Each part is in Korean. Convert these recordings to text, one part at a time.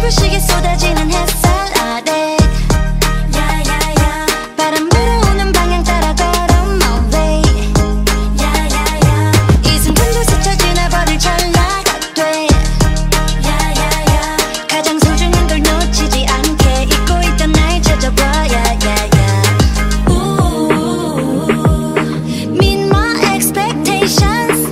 눈부시게 쏟아지는 햇살 아래 야야야 바람 불어오는 방향 따라 걸어 my way 야야야 이 순간도 스쳐 지나버릴 찰나가 돼 야야야 가장 소중한 걸 놓치지 않게 잊고 있던 날 찾아봐 야야야 Meet my expectations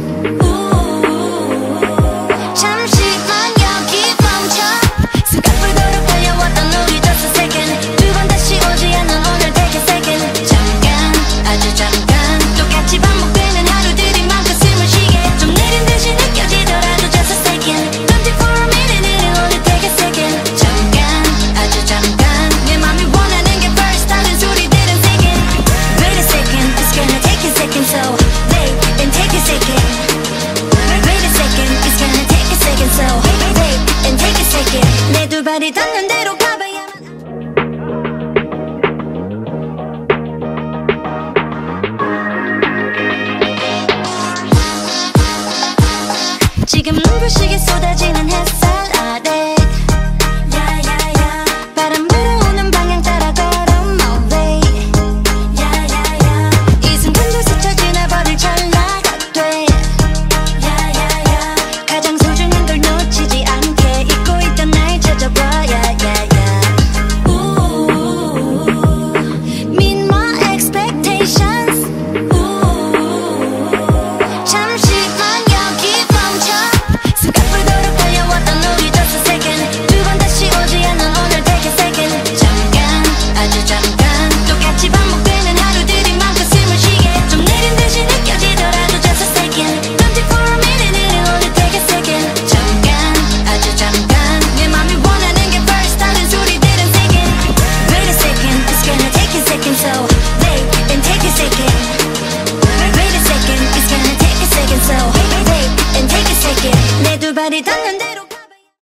잠시만 여기 멈춰 숨가쁘도록 달려왔던 우리 just a second 두 번 다시 오지 않는 오늘 take a second 잠깐 아주 잠깐 똑같이 반복되는 하루들이 많고 숨을 쉬게 좀 내린 듯이 느껴지더라도 just a second 24 minute 오늘 take a second 잠깐 아주 잠깐 내 맘이 원하는 게 first 다른 소리들은 second wait a second it's gonna take a second so wait and take a second wait a second it's gonna take a second so wait and take a second 내 두 발이 닿는 대로 가봐야만 지금 눈부시게 쏟아지는 햇살